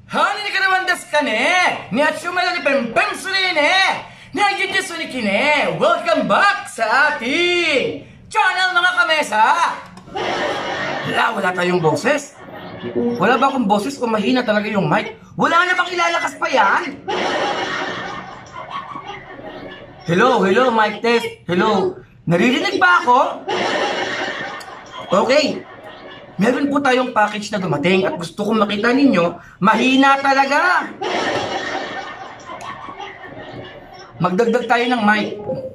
何にからわんですかねにあちゅうまよりペンペンするねにあげてすにきね Welcome back sa ating channel mga kamesa. Wala tayong boses. Wala ba akong boses o mahina talaga yung mic? Wala na bang ilalakas pa yan? Hello, mic test. Hello. Naririnig ba ako? Okay. Meron po tayong package na dumating at gusto kong makita ninyo, mahina talaga. Magdagdag tayo ng mic.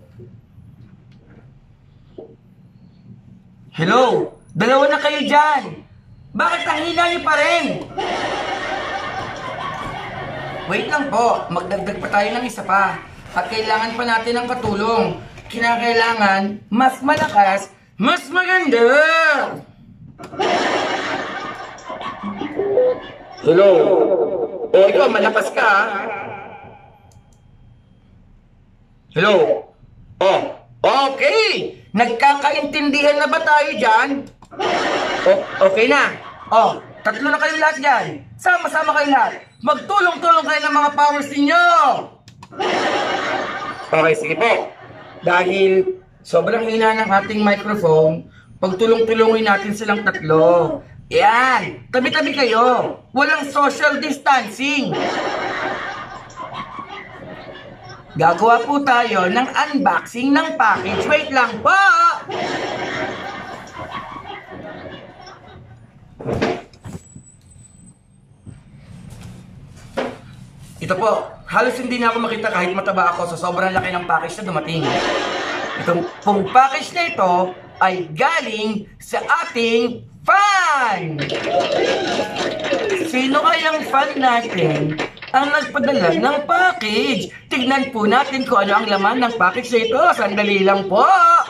Hello, dalawa na kayo dyan. Bakit ang hina niyo pa rin? Wait lang po, magdagdag pa tayo ng isa pa. At kailangan pa natin ng katulong. Kinakailangan mas malakas, mas maganda. Hello. O ikaw, malakas ka. Hello. Oh, okay. Nagkakaintindihan na ba tayo dyan? Okay na. Oh, tatlo na kayo lahat dyan. Sama-sama kayo lahat. Magtulong-tulong kayo ng mga powers ninyo. Okay, sige po. Dahil sobrang hina ng ating microphone, pagtulong-tulungin natin silang tatlo. Yan, tabi-tabi kayo. Walang social distancing. Gagawa po tayo ng unboxing ng package. Wait lang po. Ito po, halos hindi na ako makita kahit mataba ako sa sobrang laki ng package na dumating. Itong pong package na ito ay galing sa ating fan! Sino kayang fan natin ang nagpadala ng package? Tignan po natin kung ano ang laman ng package na ito. Sandali lang po!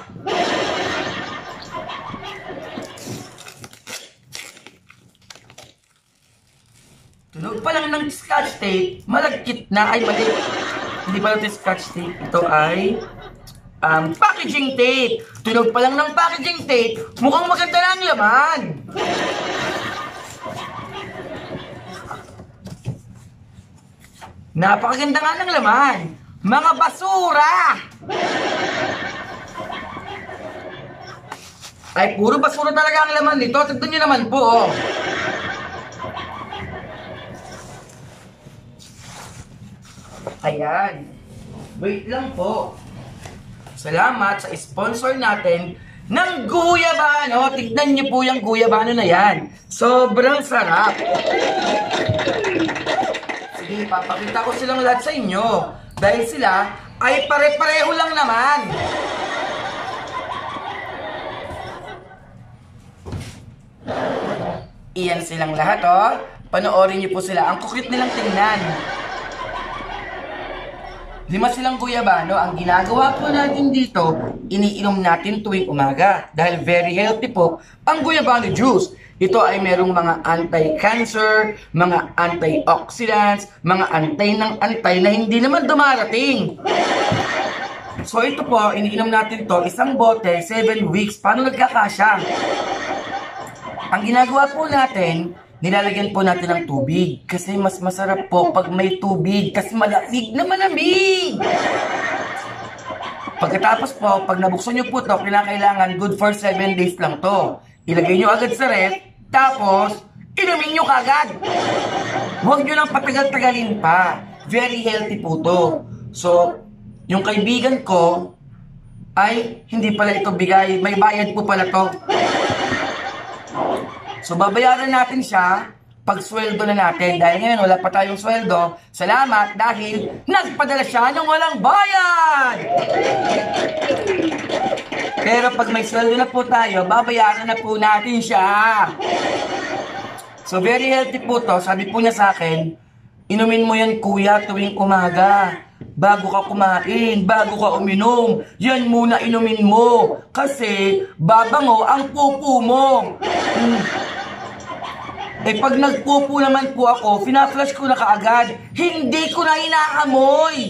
Tunog pa lang ng scotch tape, malagkit na, ay mali. Hindi pa ito scotch tape, ito ay packaging tape. Tunog pa lang ng packaging tape, mukhang maganda na ang laman. Napakaganda nga ng laman. Mga basura! Ay, puro basura talaga ang laman nito. Tignan nyo naman po, oh. Ayan. Wait lang po. Salamat sa sponsor natin ng guyabano. Tignan niyo po yung guyabano na yan. Sobrang sarap. Sige, papakita ko silang lahat sa inyo. Dahil sila ay pare-pareho lang naman. Iyan silang lahat, oh. Panoorin niyo po sila. Ang kukit nilang tingnan. 5 silang guyabano. Ang ginagawa po natin dito, iniinom natin tuwing umaga. Dahil very healthy po ang guyabano juice. Ito ay merong mga anti-cancer, mga antioxidants, mga antay ng antay na hindi naman dumarating. So ito po, iniinom natin to, isang bote, 7 weeks. Paano nagkakasya? Ang ginagawa po natin, nilalagyan po natin ng tubig. Kasi mas masarap po pag may tubig. Kasi malamig na malamig. Pagkatapos po, pag nabuksan nyo po ito, kinakailangan good for 7 days lang to. Ilagay nyo agad sa ref, tapos inumin nyo kagad. Huwag nyo lang patagal-tagalin pa. Very healthy po to. So, yung kaibigan ko, ay hindi pala ito bigay. May bayad po pala to. So, babayaran natin siya pag sweldo na natin. Dahil ngayon, wala pa tayong sweldo. Salamat dahil nagpadala siya ng walang bayad! Pero pag may sweldo na po tayo, babayaran na po natin siya. So, very healthy po to. Sabi po niya sa akin, inumin mo yan, kuya, tuwing umaga. Bago ka kumain, bago ka uminom, yan muna inumin mo. Kasi, babango ang pupo mo. Eh pag nagpupo naman po ako, fina-flush ko na kaagad. Hindi ko na inaamoy.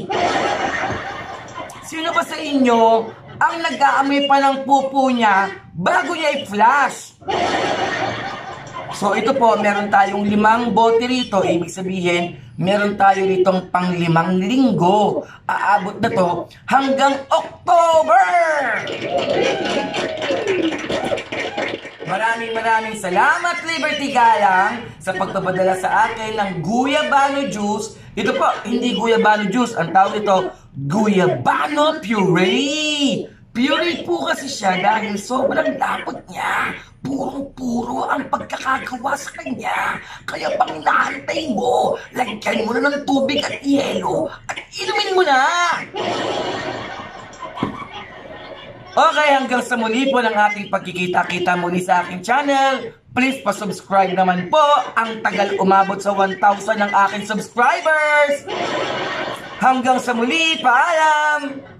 Sino ba sa inyo ang nag-aamoy pa ng pupo niya bago niya i-flush? So ito po, meron tayong 5 bote rito. Ibig sabihin, meron tayo ritong pang 5 linggo. Aabot na to hanggang October! Maraming salamat, Liberty Galang, sa pagpapadala sa akin ng Guyabano Juice. Ito po, hindi Guyabano Juice. Ang tawag ito, Guyabano Puree. Puree po kasi siya dahil sobrang lapot niya. Purong-puro ang pagkakagawa sa kanya. Kaya pang inaantay mo, lagyan mo na ng tubig at yelo at inumin mo na! Okay, hanggang sa muli po ng ating pagkikita-kita muli sa aking channel. Please pa-subscribe naman po. Ang tagal umabot sa 1,000 ng aking subscribers. Hanggang sa muli, paalam!